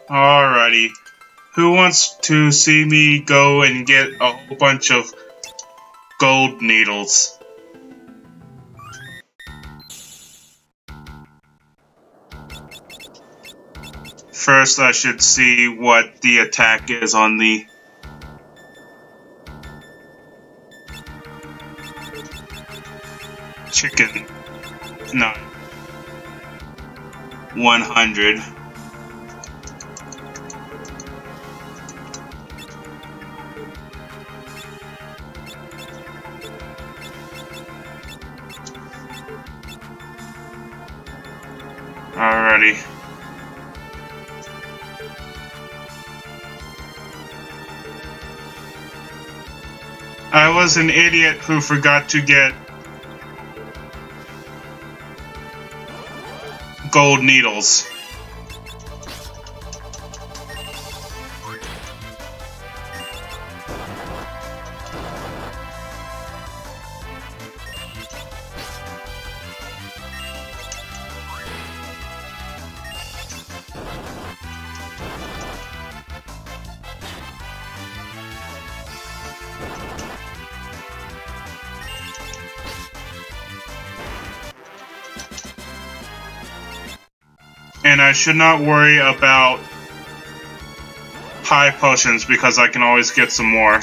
Alrighty. Who wants to see me go and get a whole bunch of gold needles? First, I should see what the attack is on the chicken. No. 100. Alrighty. I was an idiot who forgot to get gold needles. And I should not worry about high potions because I can always get some more.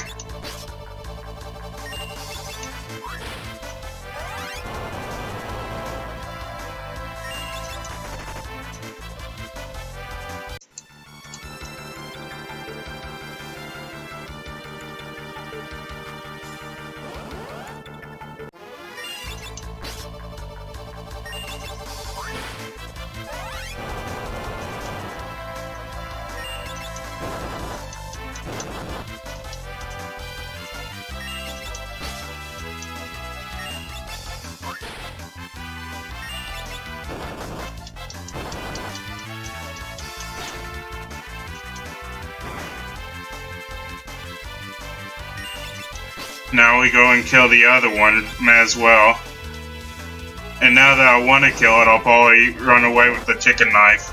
Now we go and kill the other one as well. And now that I want to kill it, I'll probably run away with the chicken knife.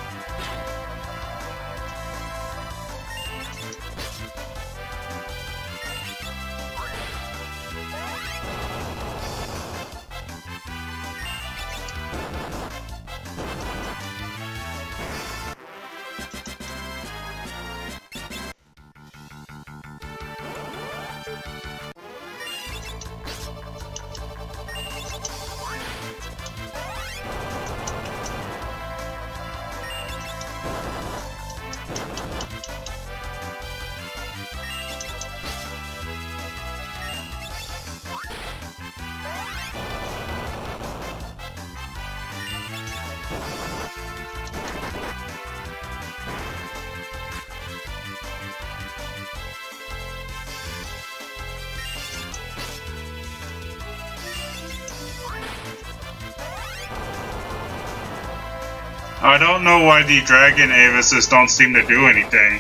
I don't know why the dragon avises don't seem to do anything.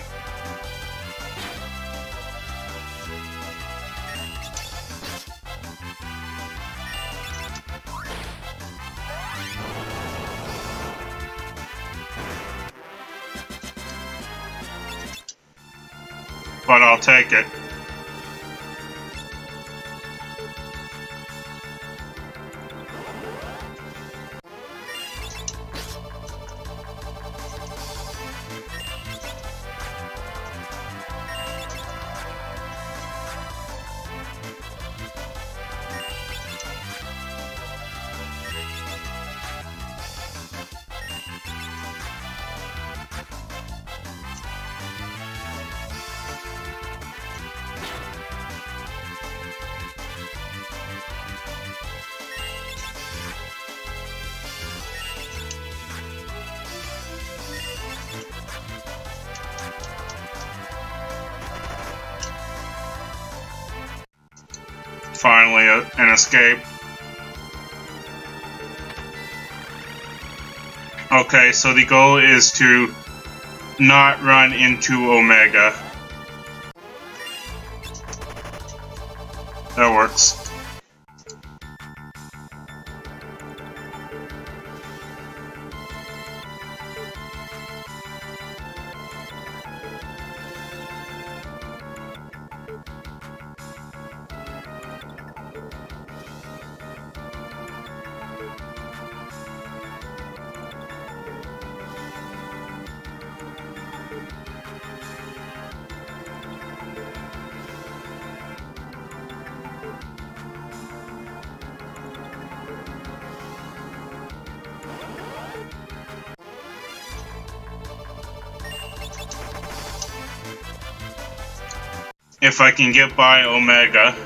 But I'll take it. Finally, an escape. Okay, so the goal is to not run into Omega. That works. If I can get by Omega.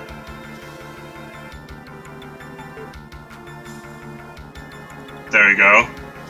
There we go.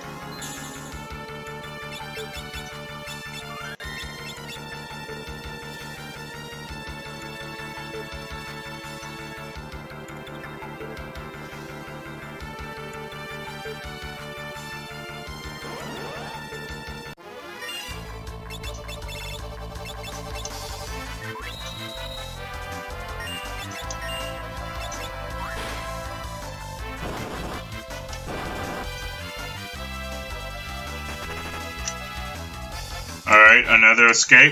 Alright, another escape.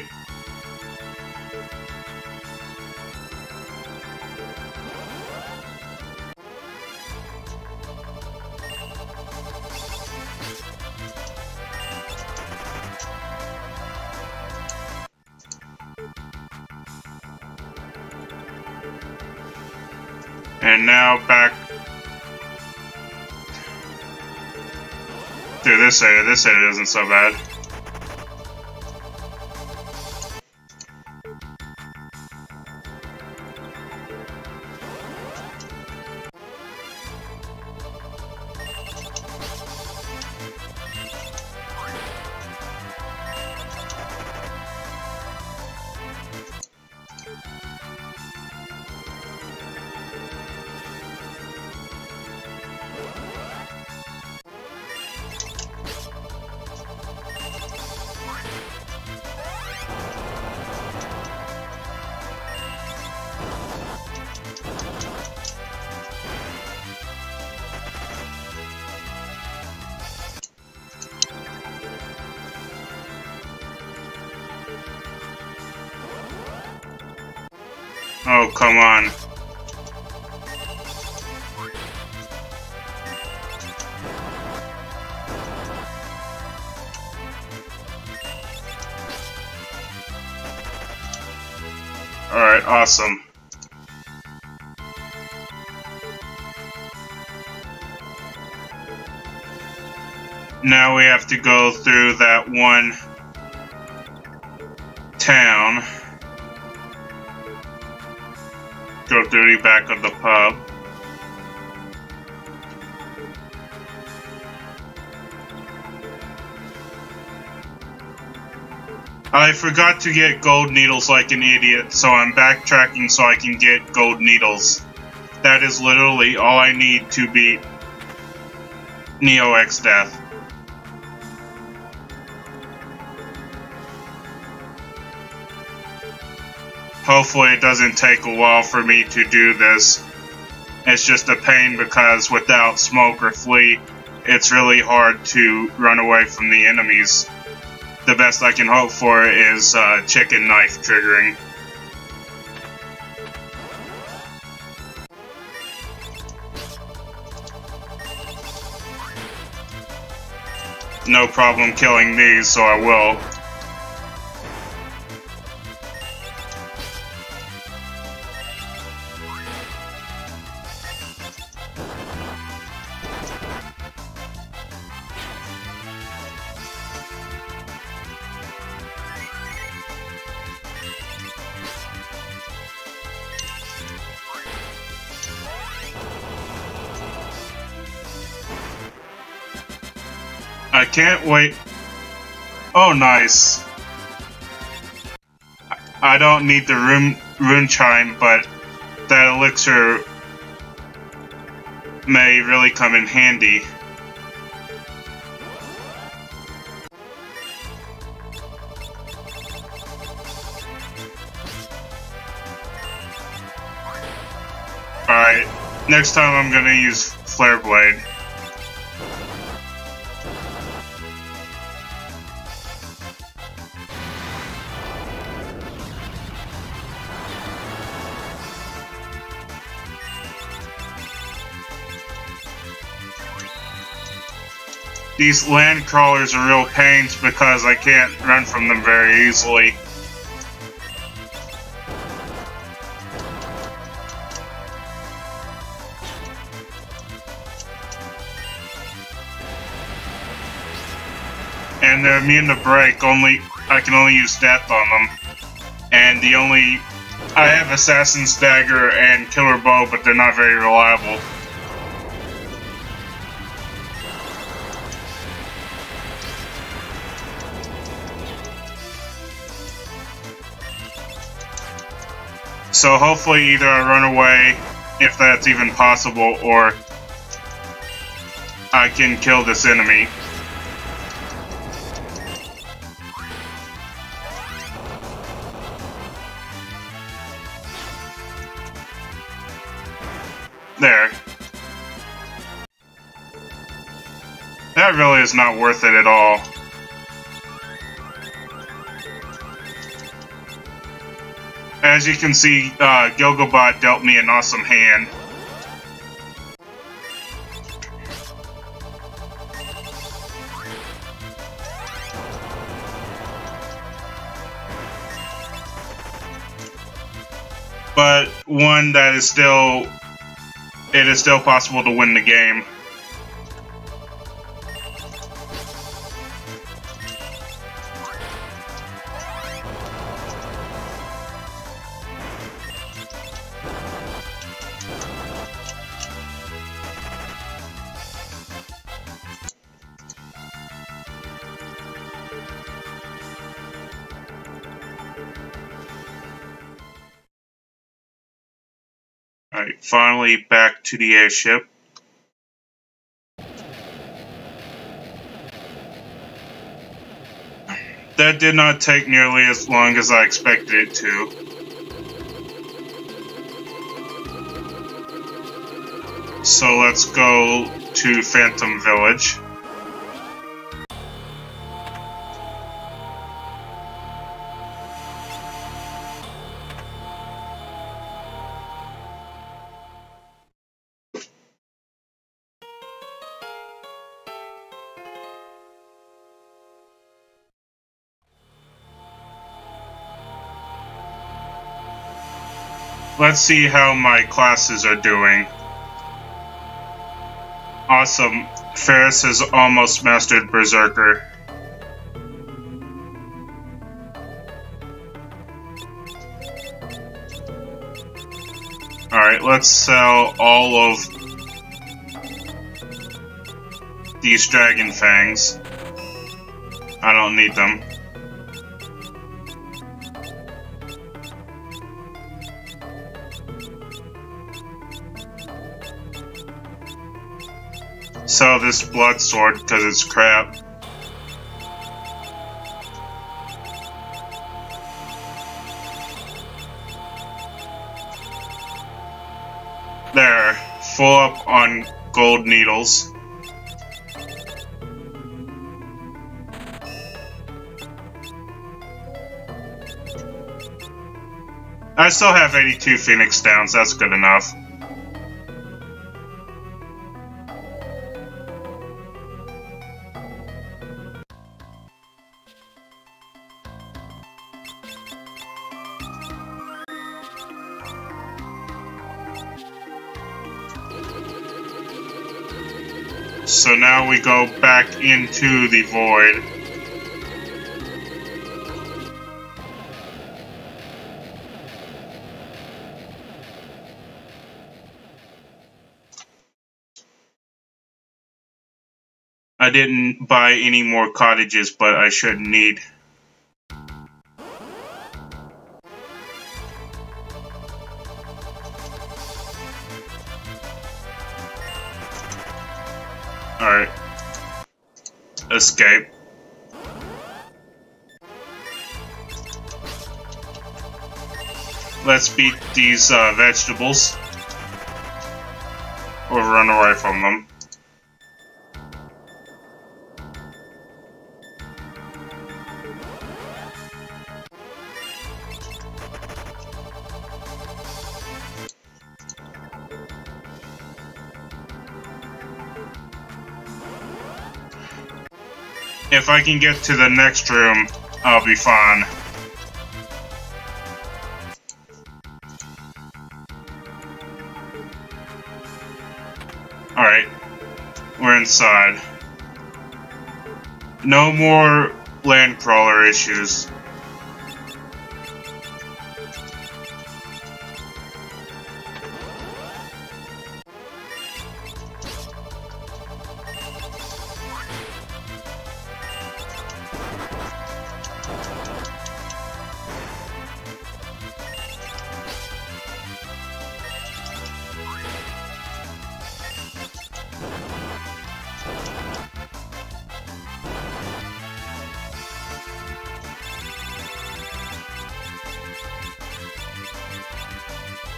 And now back through this area. This area isn't so bad. Oh, come on. Alright, awesome. Now we have to go through that one town. Go through the back of the pub. I forgot to get gold needles like an idiot, so I'm backtracking so I can get gold needles. That is literally all I need to beat Neo X Death. Hopefully it doesn't take a while for me to do this. It's just a pain because without smoke or flea, it's really hard to run away from the enemies. The best I can hope for is chicken knife triggering. No problem killing these, so I will. I can't wait. Oh, nice. I don't need the rune chime, but that elixir may really come in handy. Alright, next time I'm gonna use Flare Blade. These land crawlers are real pains because I can't run from them very easily. And they're immune to break, I can only use death on them. And the only I have Assassin's Dagger and Killer Bow, but they're not very reliable. So hopefully either I run away, if that's even possible, or I can kill this enemy. There. That really is not worth it at all. As you can see, Gilgobot dealt me an awesome hand. But one that is still... It is still possible to win the game. Alright, finally back to the airship. That did not take nearly as long as I expected it to. So let's go to Phantom Village. Let's see how my classes are doing. Awesome. Ferris has almost mastered Berserker. Alright, let's sell all of these Dragon Fangs. I don't need them. Sell this blood sword because it's crap. There, full up on gold needles. I still have 82 Phoenix Downs, that's good enough. So now we go back into the void. I didn't buy any more cottages, but I shouldn't need. Alright. Escape. Let's beat these vegetables. Or run away from them. If I can get to the next room, I'll be fine. Alright, we're inside. No more land crawler issues.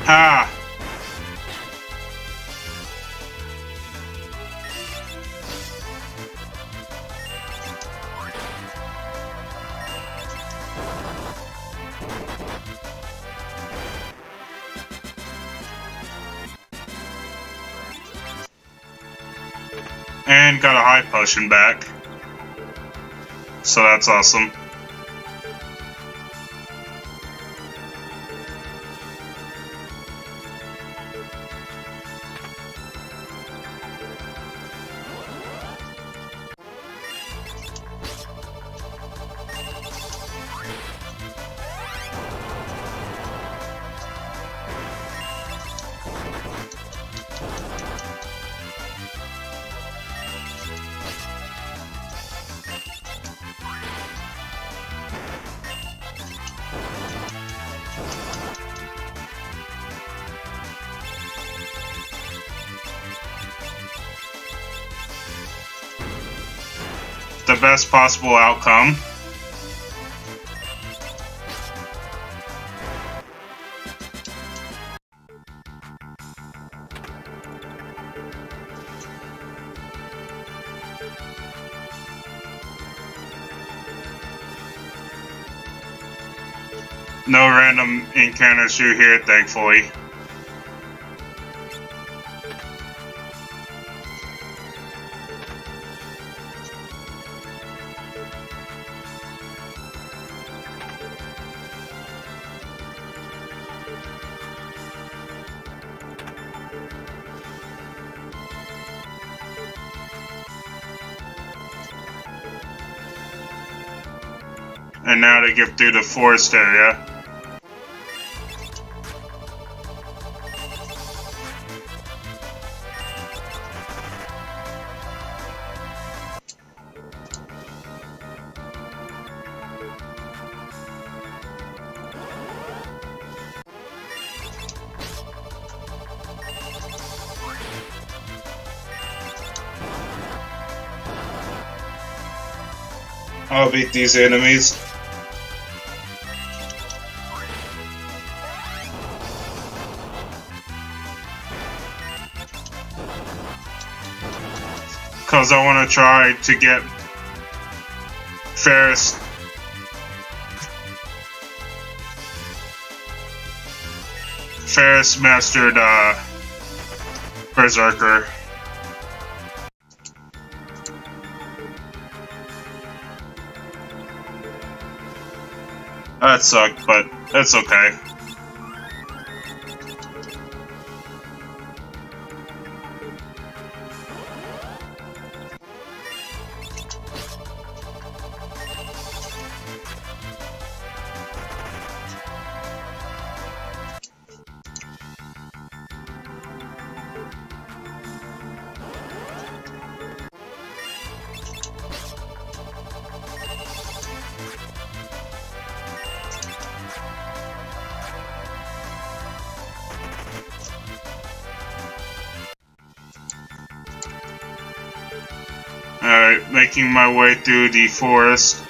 Ha! And got a high potion back. So that's awesome. The best possible outcome. No random encounters through here, thankfully. And now to get through the forest area. I'll beat these enemies. Because I want to try to get Ferris mastered Berserker. That sucked, but that's okay. Alright, making my way through the forest.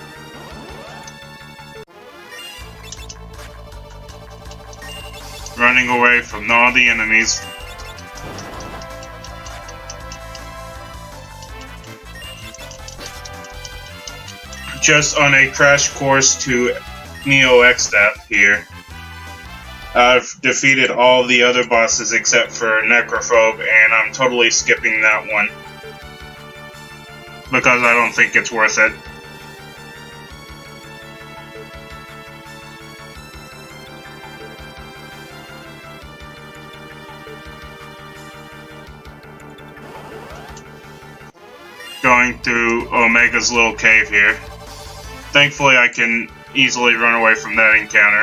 Running away from all the enemies. Just on a crash course to Neo X-Step here. I've defeated all the other bosses except for Necrophobe, and I'm totally skipping that one. Because I don't think it's worth it. Going through Omega's little cave here. Thankfully I can easily run away from that encounter.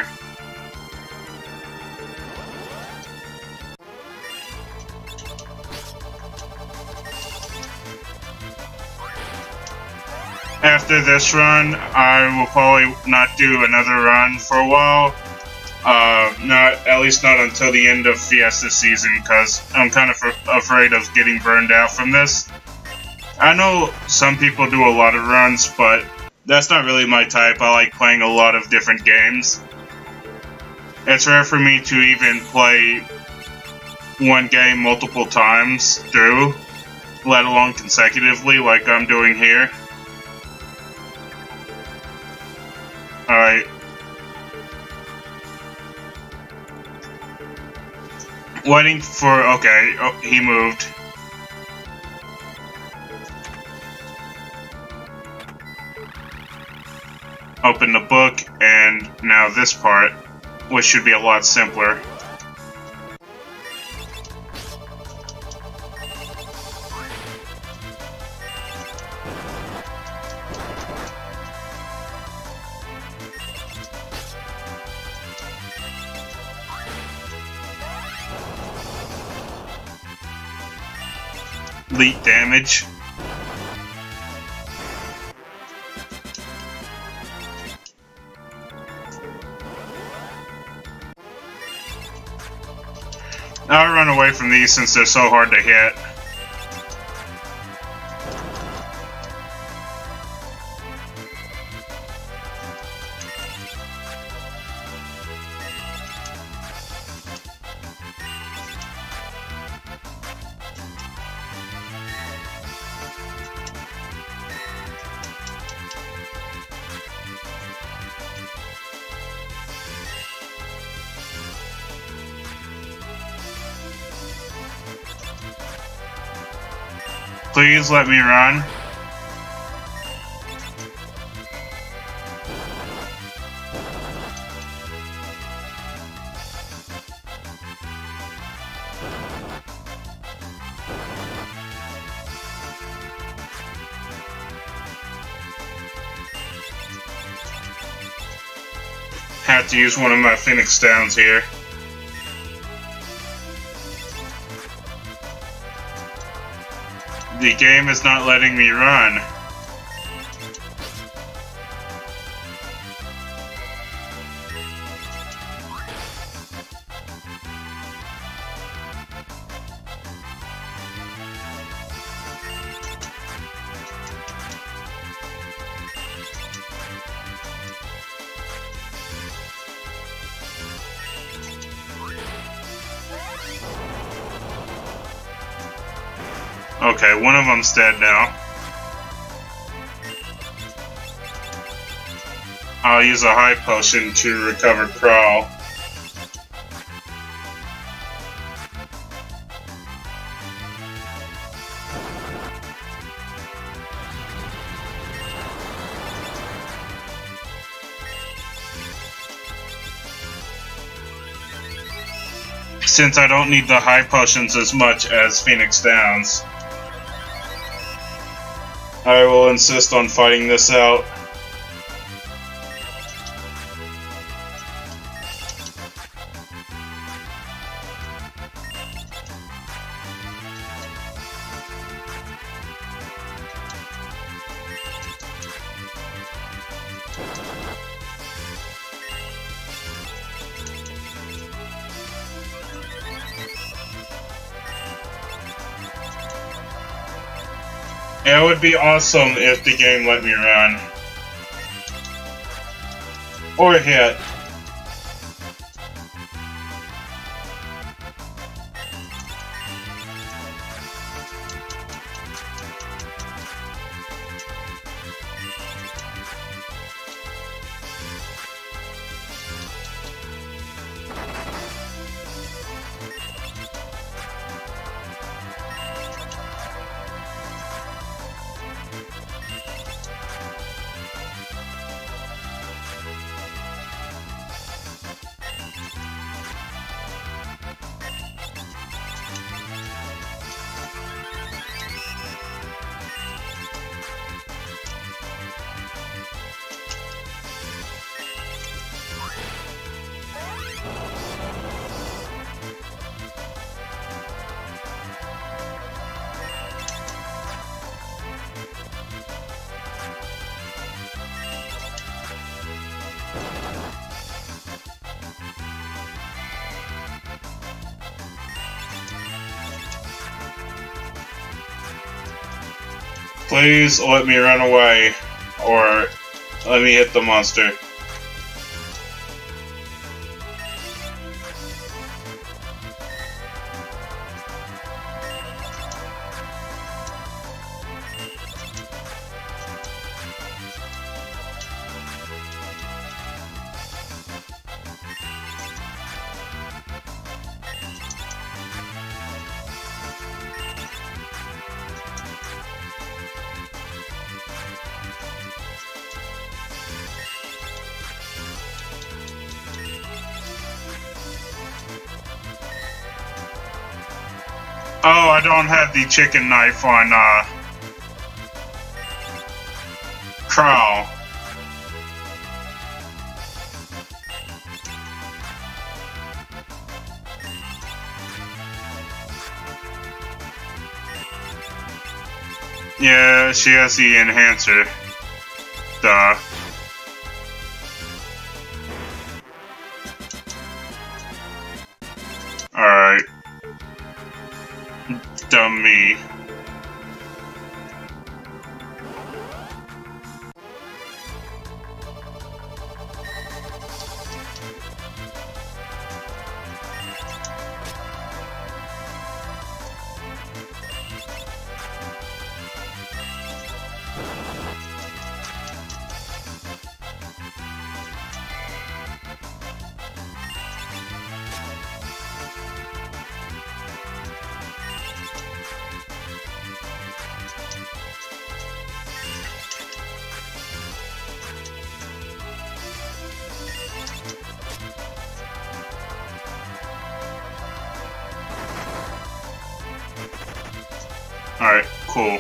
After this run, I will probably not do another run for a while. At least not until the end of Fiesta season, because I'm kind of afraid of getting burned out from this. I know some people do a lot of runs, but that's not really my type. I like playing a lot of different games. It's rare for me to even play one game multiple times through, let alone consecutively like I'm doing here. Alright. Waiting for... okay, oh, he moved. Open the book, and now this part, which should be a lot simpler. Leak damage. I'll run away from these since they're so hard to hit. Please let me run. Have to use one of my Phoenix Stones here. The game is not letting me run. Okay, one of them's dead now. I'll use a high potion to recover Crawl. Since I don't need the high potions as much as Phoenix Downs, I will insist on fighting this out. It would be awesome if the game let me run. Or hit. Please let me run away, or let me hit the monster. Oh, I don't have the chicken knife on, Crow. Yeah, she has the enhancer. Duh. Alright. Dumb me. Alright, cool.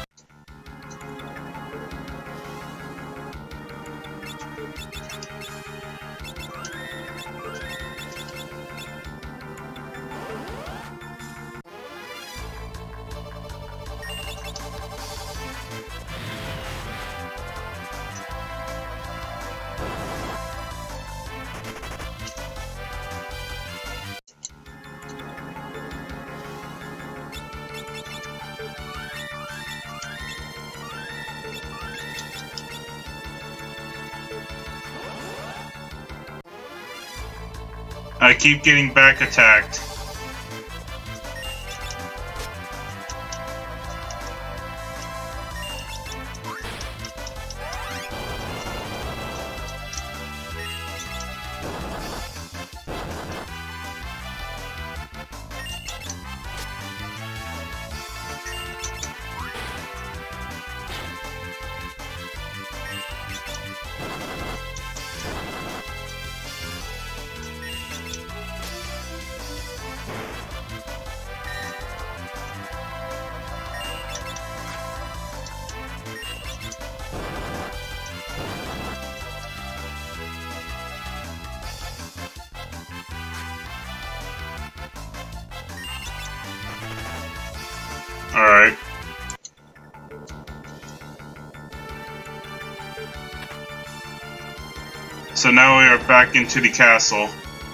I keep getting back attacked. Alright. So now we are back into the castle.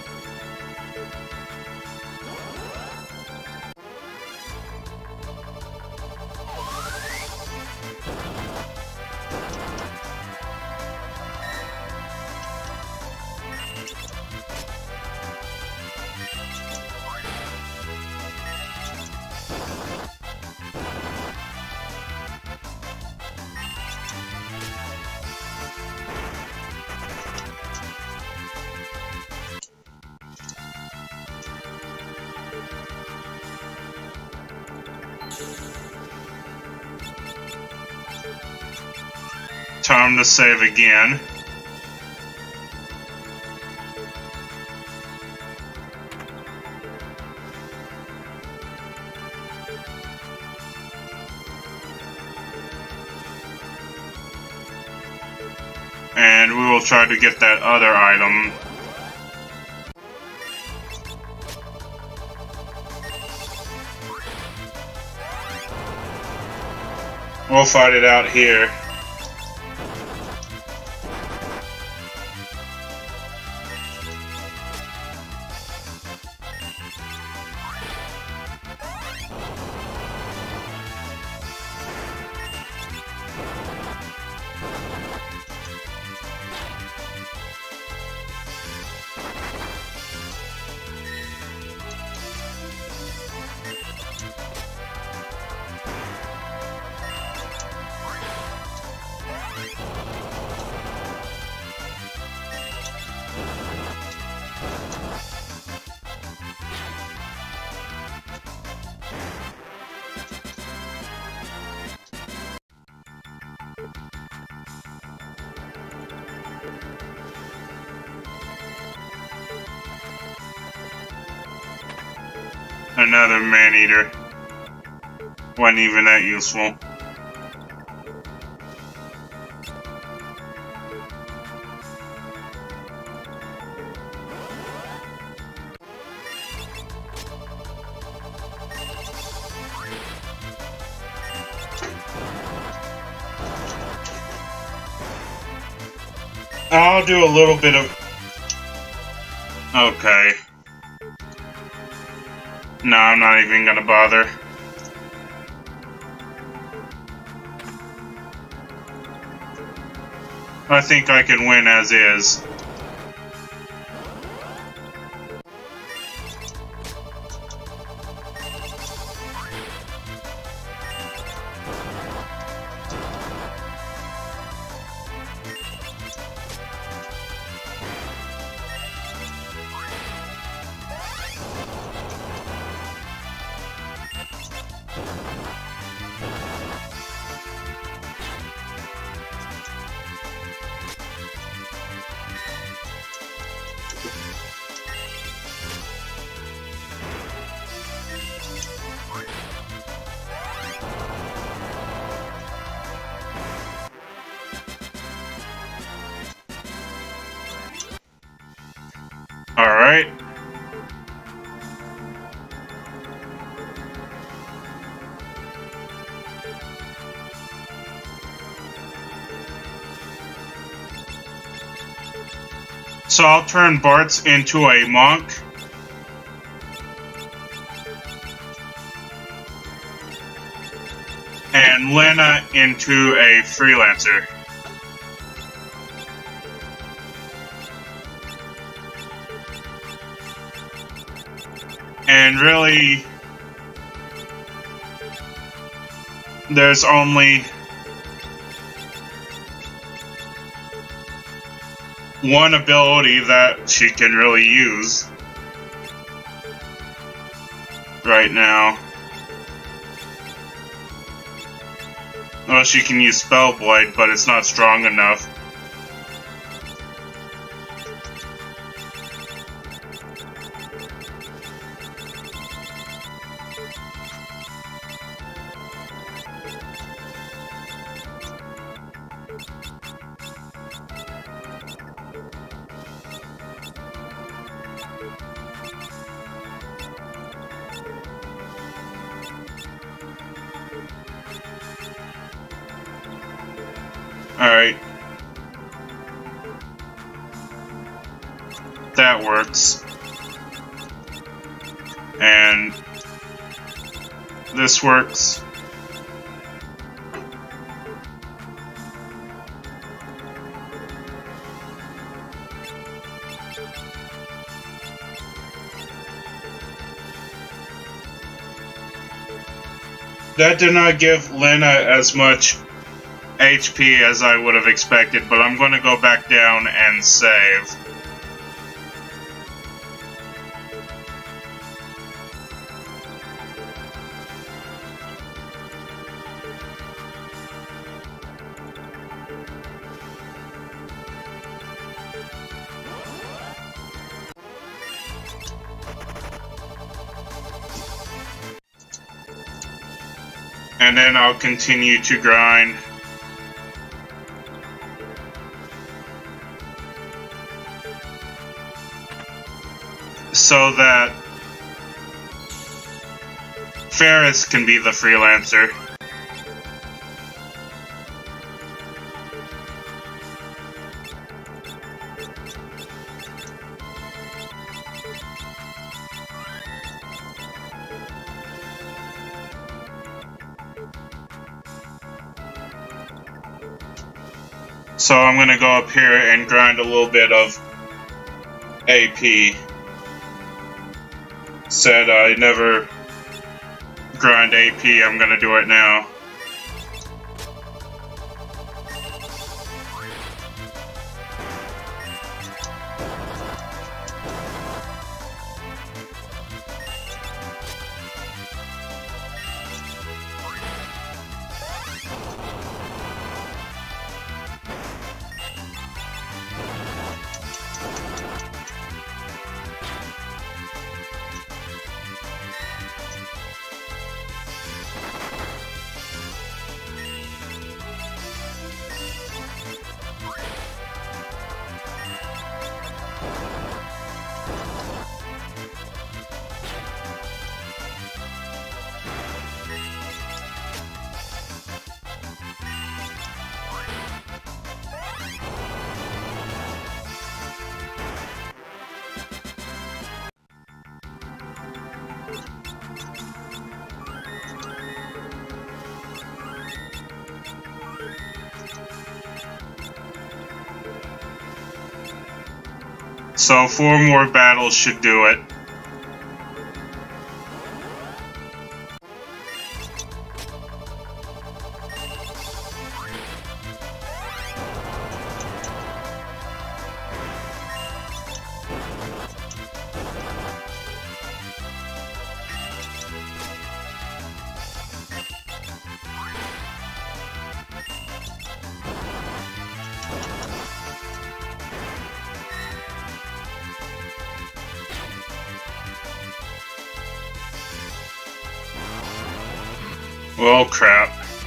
Time to save again. And we will try to get that other item. We'll fight it out here. Another man-eater. Wasn't even that useful. I'll do a little bit of... Okay. No, I'm not even gonna bother. I think I can win as is. Alright. So I'll turn Bartz into a monk. And Lena into a freelancer. And really, there's only one ability that she can really use right now. Well, she can use Spellblade, but it's not strong enough. Alright. That works. And this works. That did not give Lena as much HP as I would have expected, but I'm going to go back down and save. And then I'll continue to grind. So that Ferris can be the freelancer. So I'm gonna go up here and grind a little bit of AP. Said I never grind AP, I'm gonna do it now. So 4 more battles should do it. Well, crap.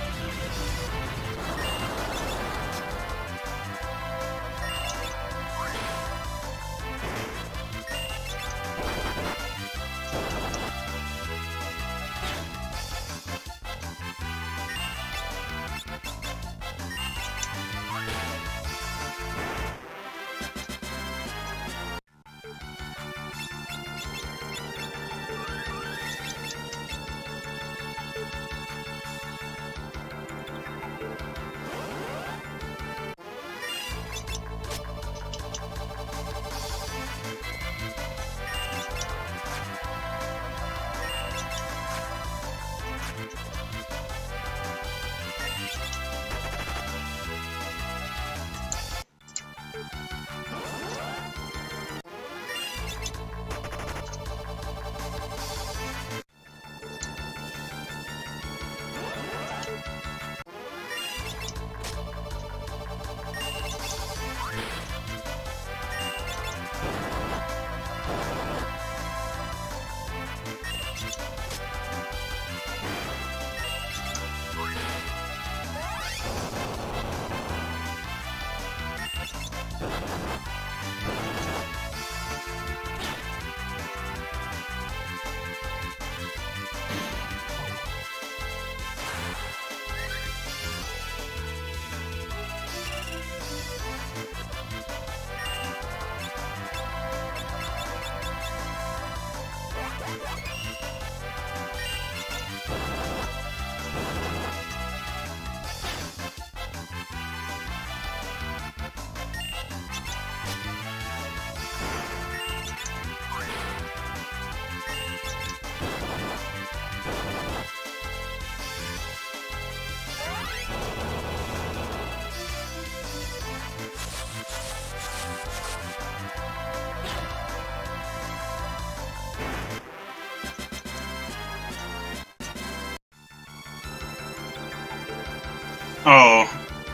Oh,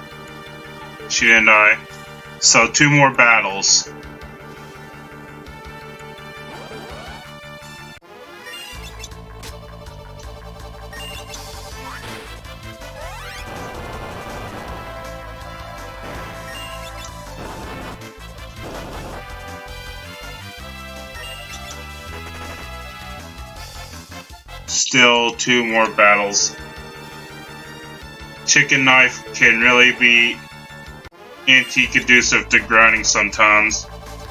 she didn't die. So 2 more battles. Still 2 more battles. Chicken Knife can really be anti-conducive to grinding sometimes.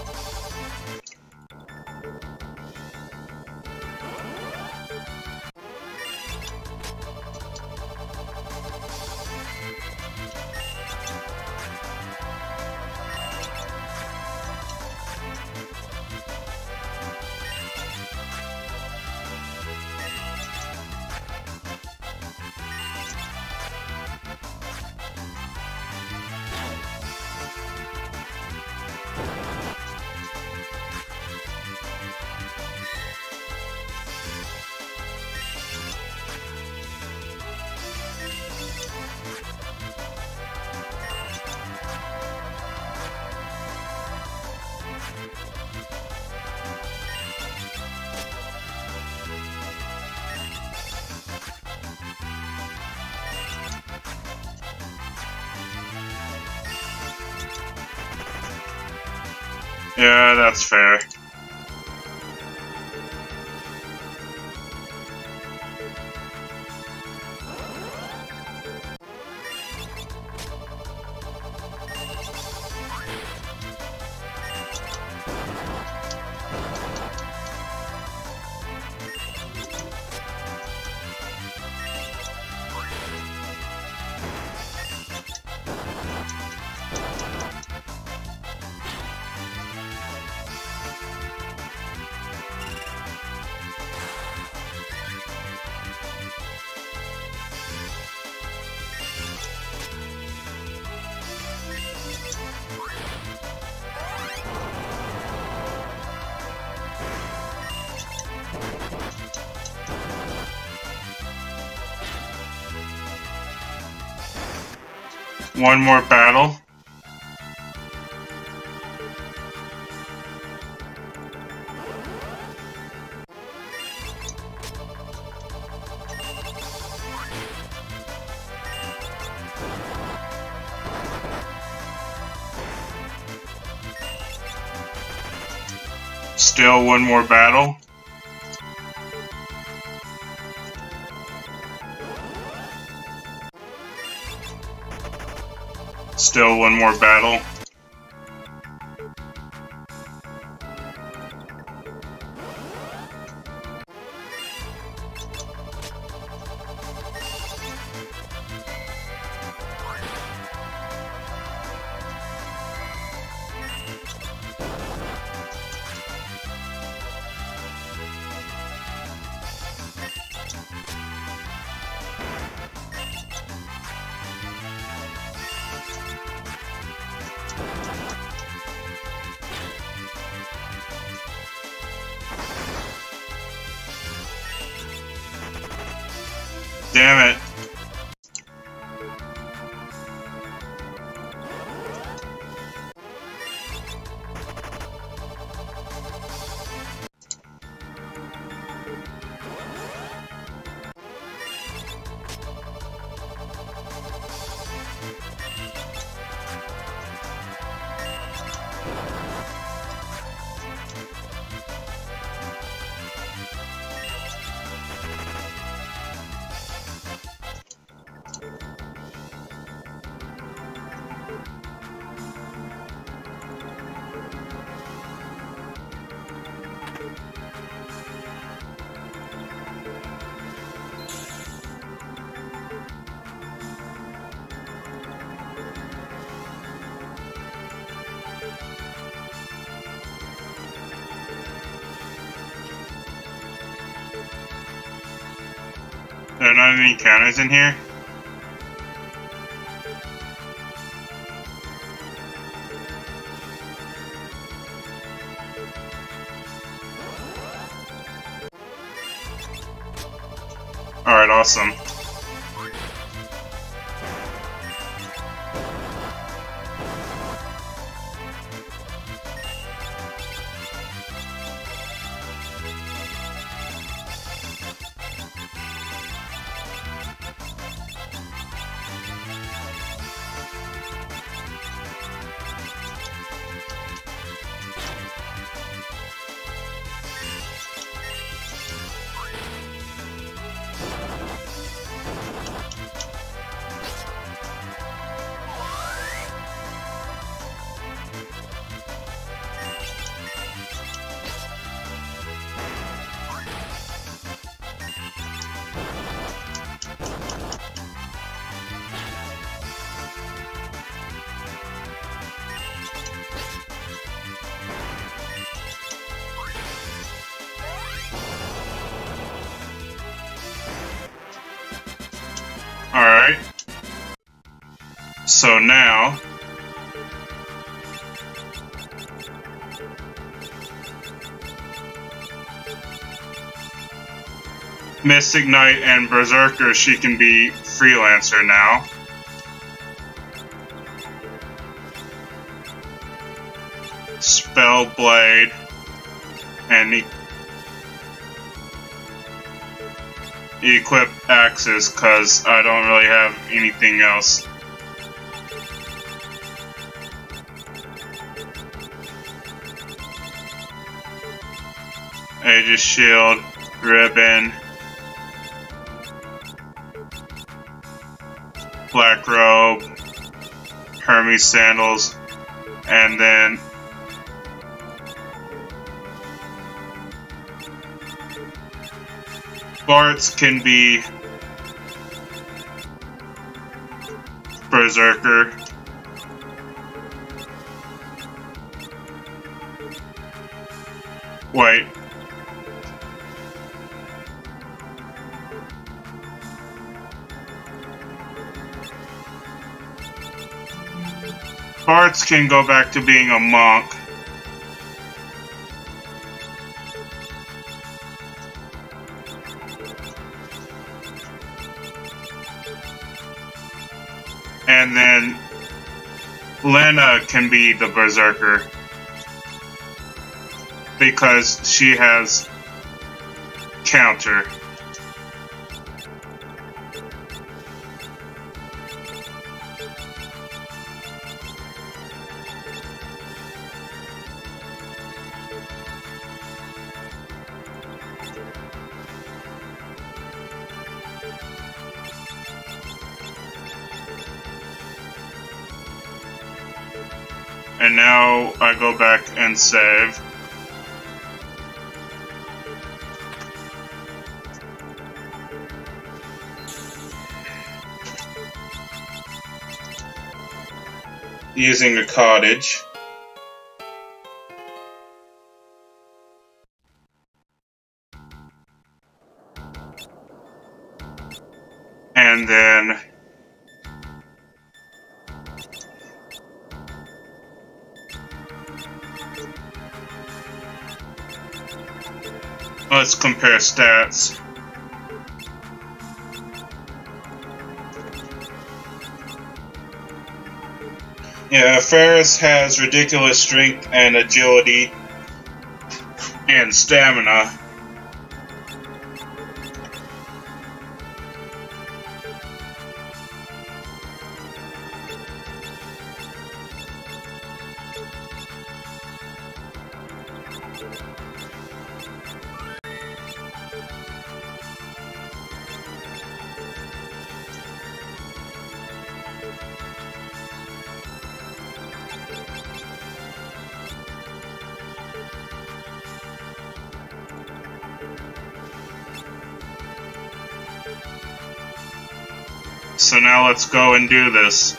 Yeah, that's fair. One more battle. Still one more battle. Still one more battle. Damn it. There are not any counters in here? Alright, awesome. Alright. So now Mystic Knight and Berserker, she can be Freelancer now. Spellblade and equip axes because I don't really have anything else. Aegis Shield, Ribbon, Black Robe, Hermes Sandals, and then Bart's can be Berserker. Wait. Bart's can go back to being a monk. And then Lena can be the Berserker because she has counter. And now I go back and save. Using a cottage. And then let's compare stats. Yeah, Ferris has ridiculous strength and agility and stamina. So now let's go and do this.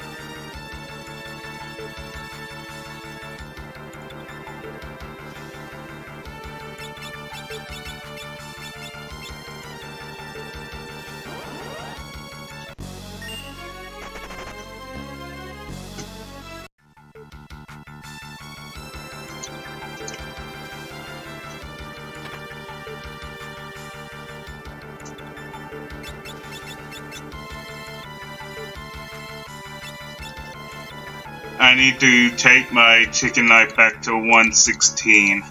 I need to take my chicken knife back to 116.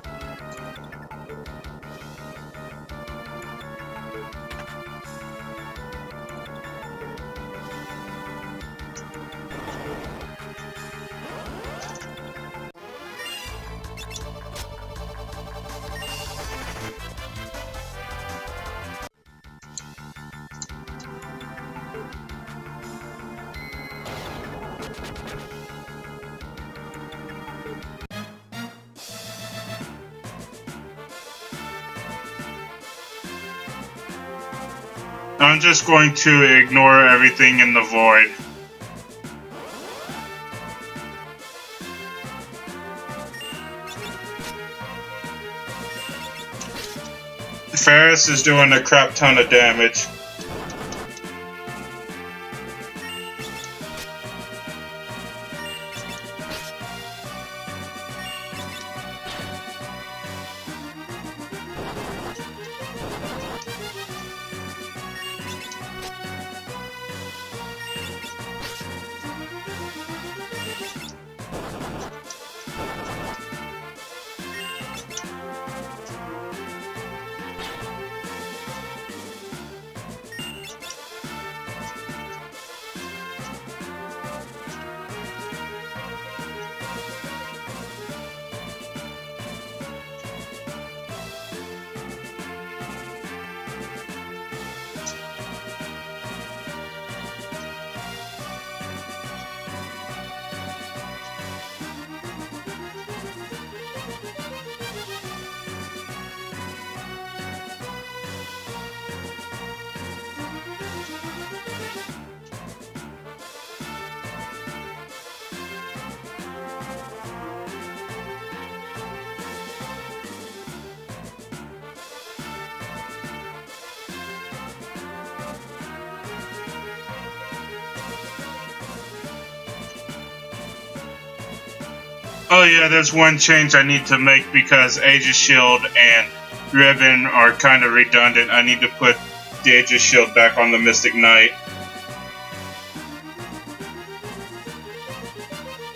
I'm just going to ignore everything in the void. Ferris is doing a crap ton of damage. Oh yeah, there's one change I need to make because Aegis Shield and Ribbon are kind of redundant. I need to put the Aegis Shield back on the Mystic Knight.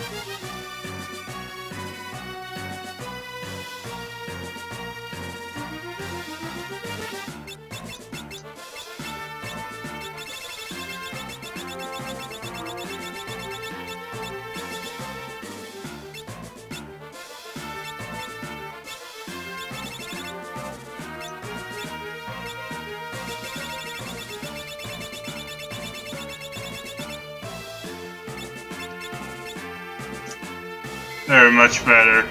They're much better.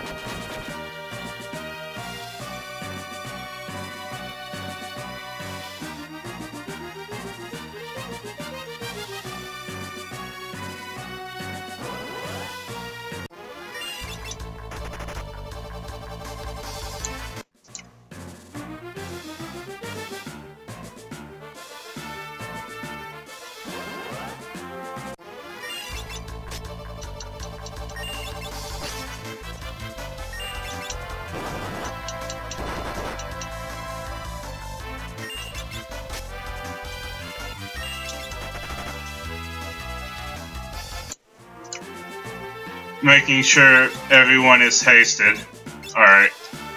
Making sure everyone is hasted. Alright.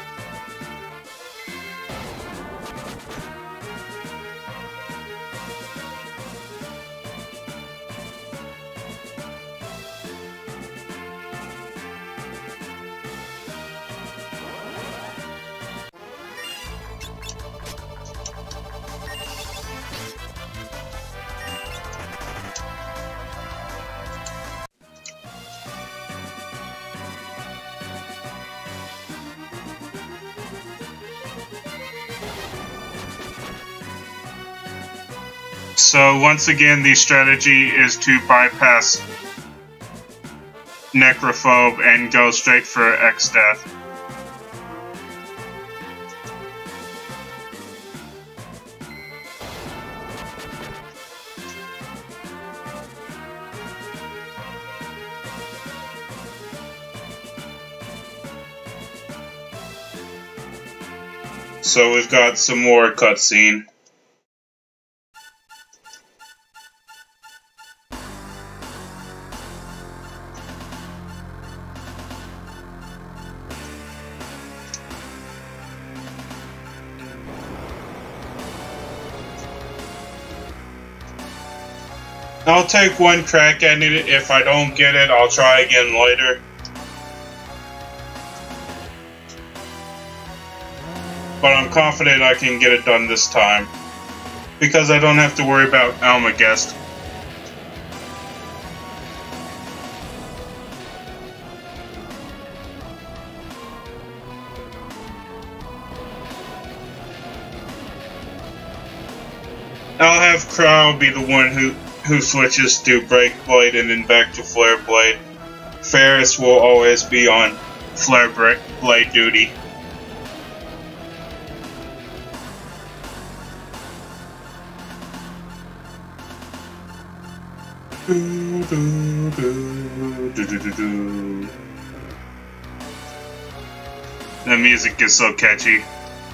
So once again, the strategy is to bypass Necrophobe and go straight for X-Death. So we've got some more cutscene. I'll take one crack at it. If I don't get it, I'll try again later. But I'm confident I can get it done this time, because I don't have to worry about Almagest. I'll have Crow be the one who switches to Break Blade and then back to Flare Blade. Ferris will always be on Flare Blade duty. The music is so catchy.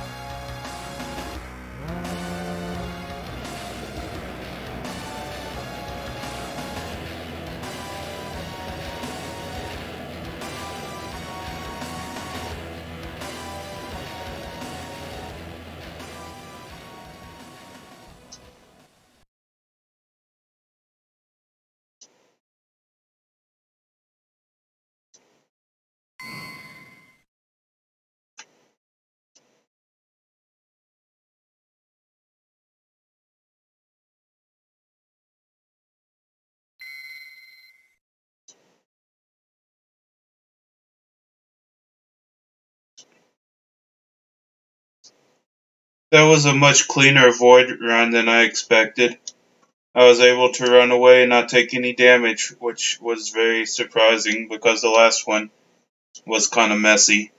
That was a much cleaner void run than I expected. I was able to run away and not take any damage, which was very surprising because the last one was kind of messy.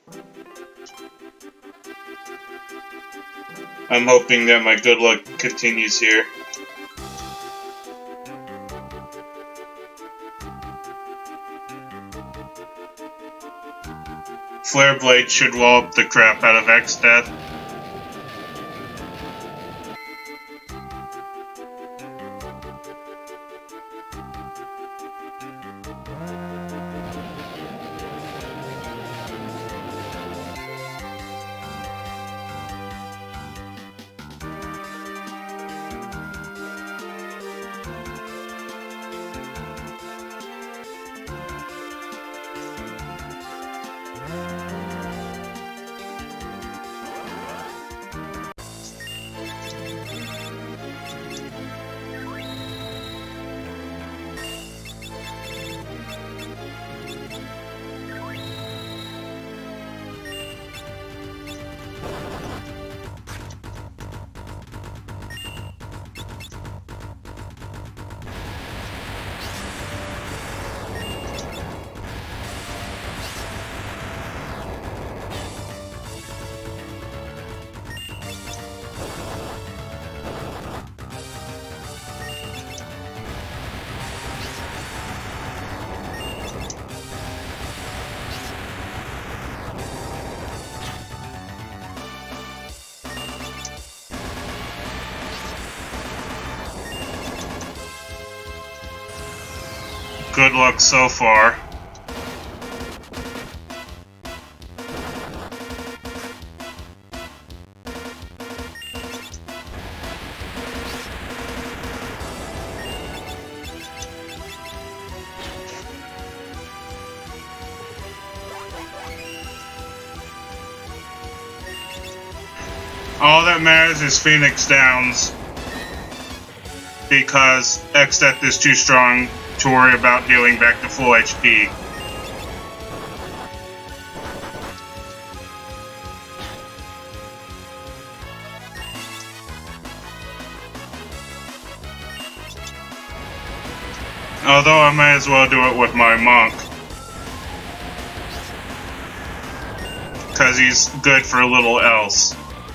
I'm hoping that my good luck continues here. Flare Blade should wallop the crap out of X-Death. Good luck so far. All that matters is Phoenix Downs, because X-Death is too strong to worry about healing back to full HP. Although I may as well do it with my monk, because he's good for little else.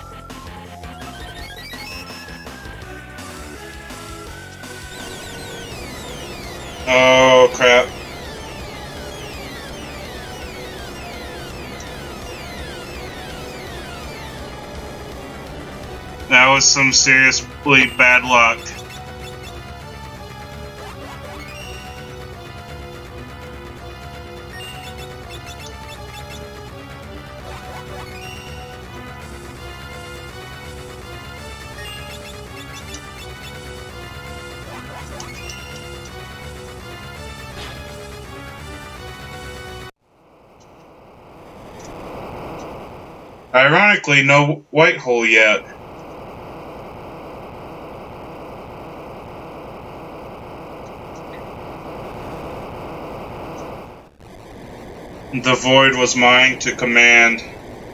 Oh, crap. That was some seriously bad luck. Ironically, no white hole yet. The void was mine to command.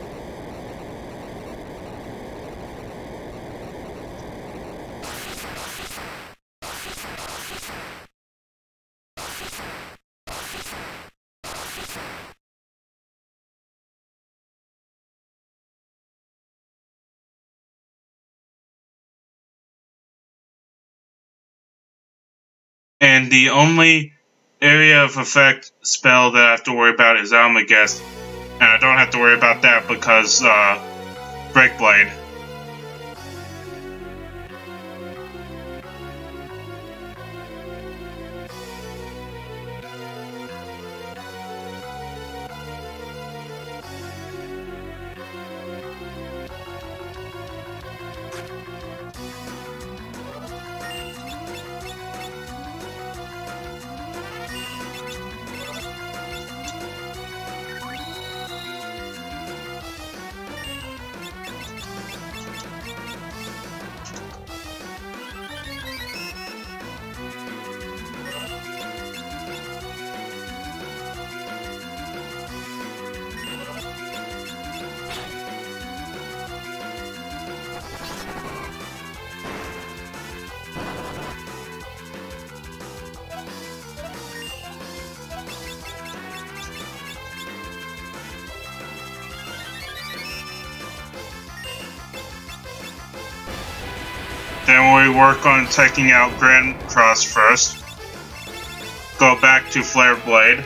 And the only area of effect spell that I have to worry about is Almagest. And I don't have to worry about that because, Breakblade. Then we work on taking out Grand Cross first. Go back to Flare Blade.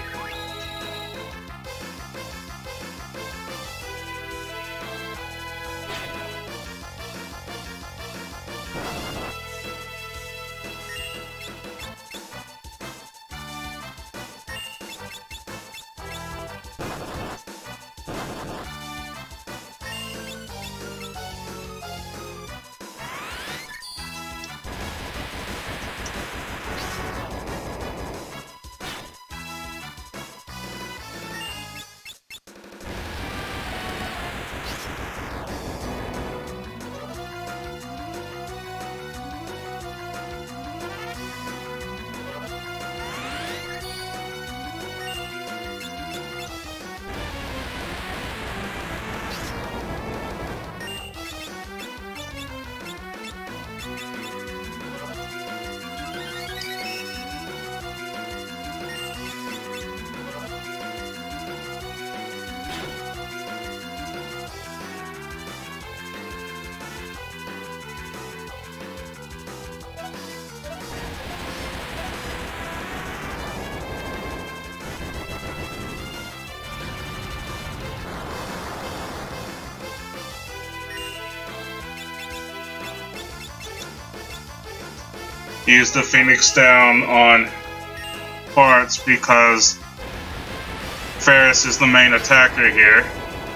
Use the Phoenix Down on parts because Ferris is the main attacker here.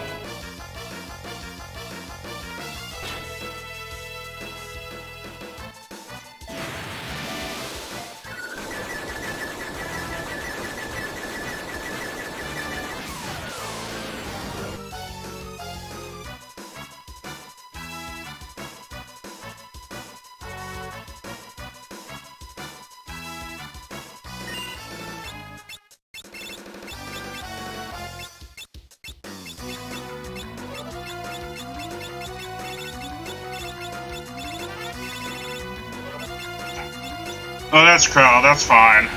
Oh, that's Crow, that's fine.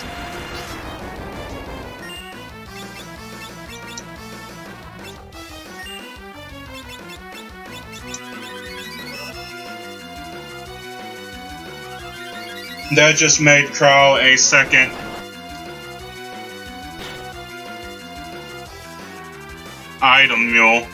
That just made Crow a second item mule.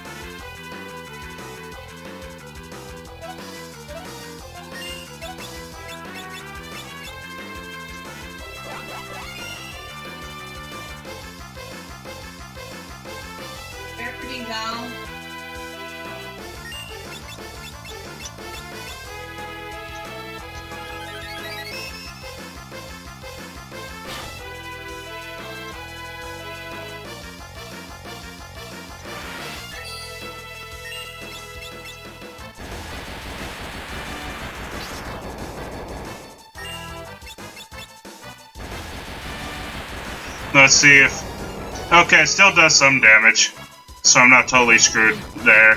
Let's see if... Okay, it still does some damage, so I'm not totally screwed there.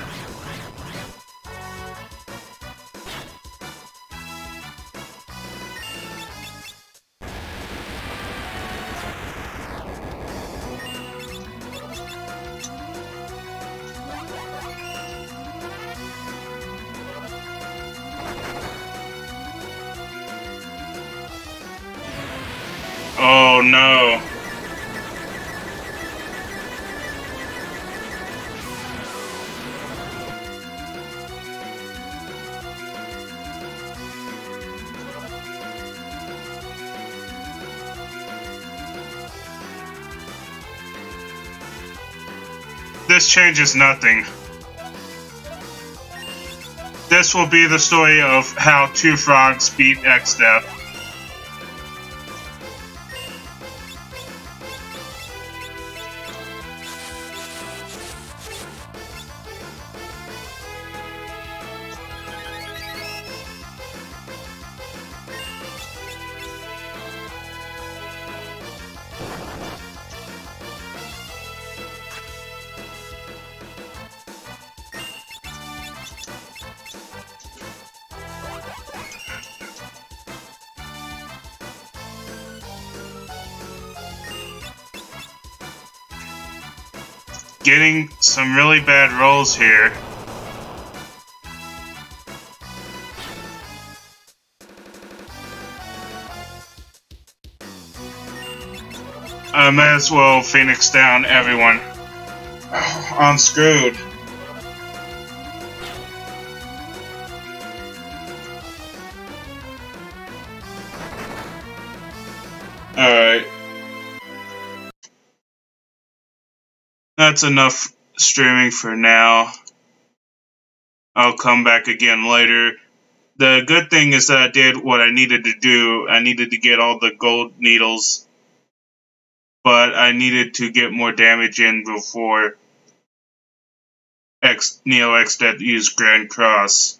Oh no. This changes nothing. This will be the story of how two frogs beat X-Death. Getting some really bad rolls here. I may as well Phoenix down everyone. I'm screwed. Alright. That's enough streaming for now. I'll come back again later. The good thing is that I did what I needed to do. I needed to get all the gold needles, but I needed to get more damage in before Neo X-Death used Grand Cross.